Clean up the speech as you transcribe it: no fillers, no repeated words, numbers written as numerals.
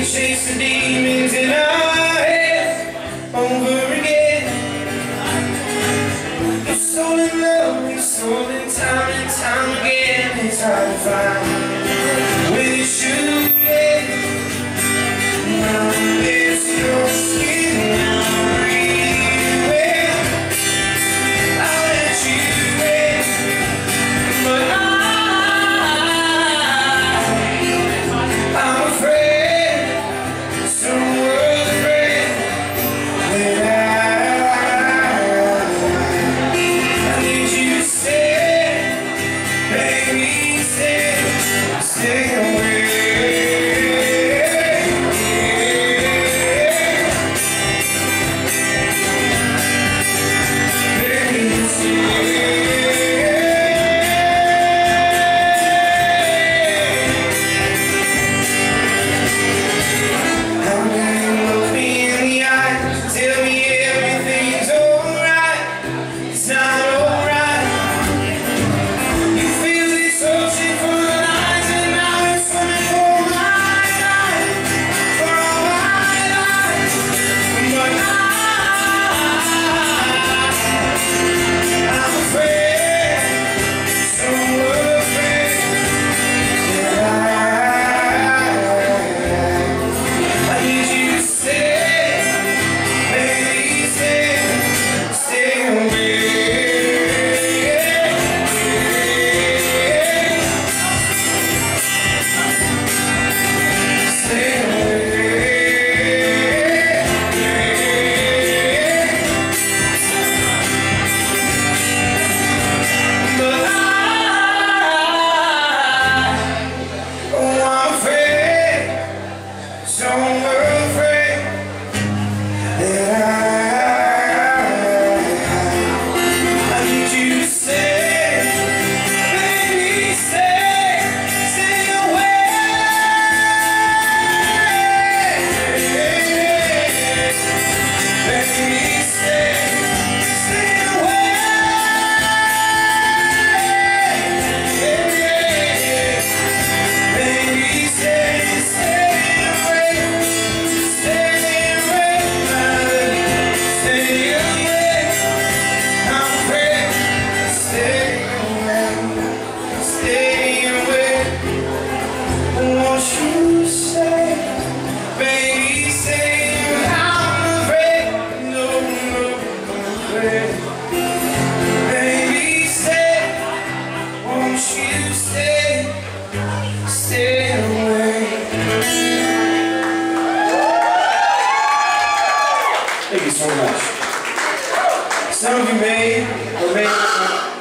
chase the demons in our heads over again. You're so in love, you're so in time and time again. It's hard to find where you should be. Now it's your skin, I'll breathe well. I'll let you in, but I'm afraid, so afraid that I need you to stay, baby, stay away. Baby, stay. Baby, stay, won't you stay away. Thank you so much. Some of you may or may not